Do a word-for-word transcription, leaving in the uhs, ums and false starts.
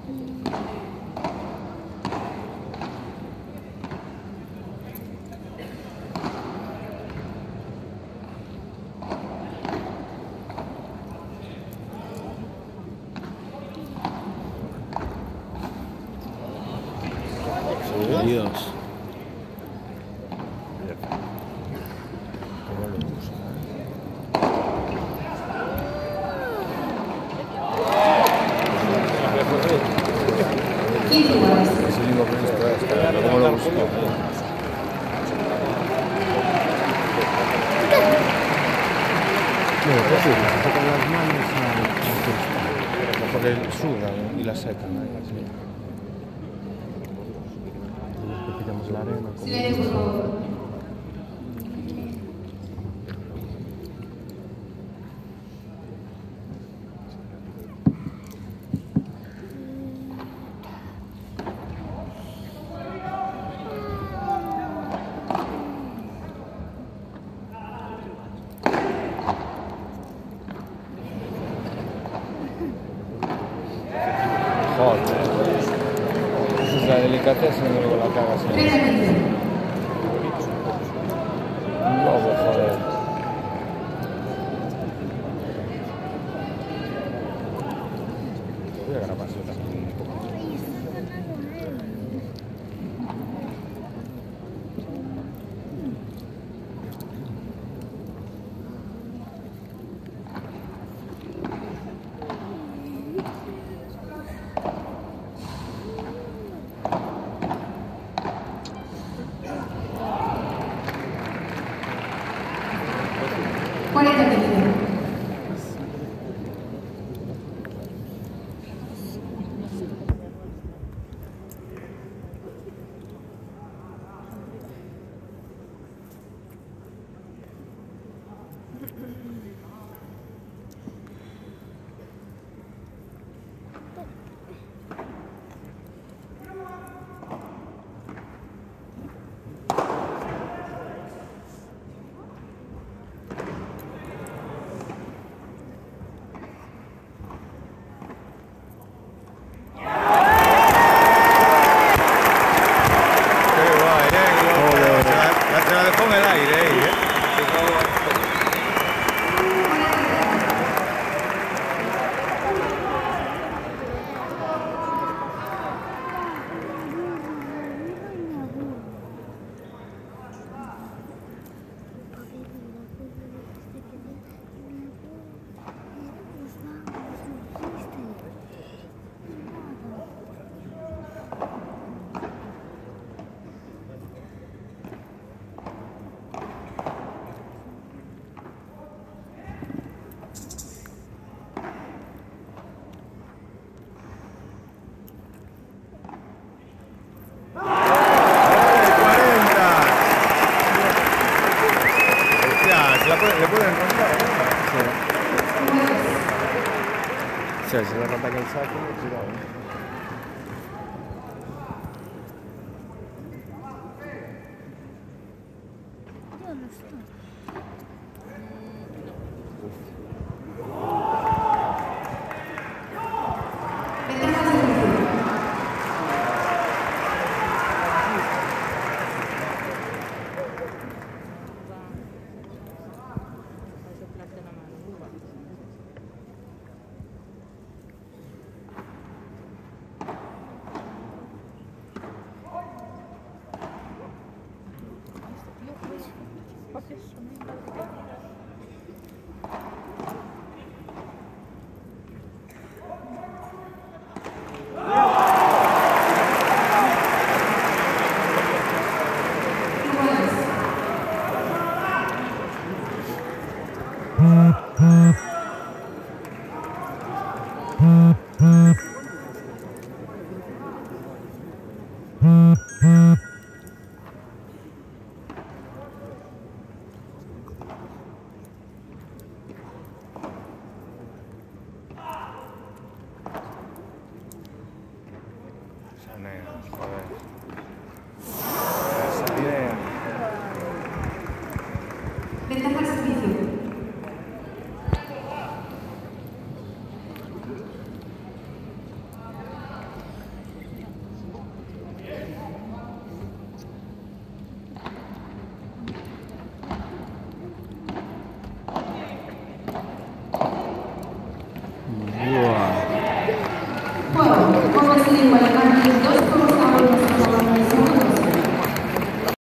Dios. Es el único que está, está, ¿cómo lo busco? No, pues sí, con las manos a Porque sudan y la secan. quitamos la arena. Silencio, por favor. Joder. Esa es la delicadeza y luego la cagas. Luego, joder. Voy a grabar yo también un poco. cuarenta minutos. ¿Le pueden encontrar? O sea, si le ataca el saco, cuidado. Joder.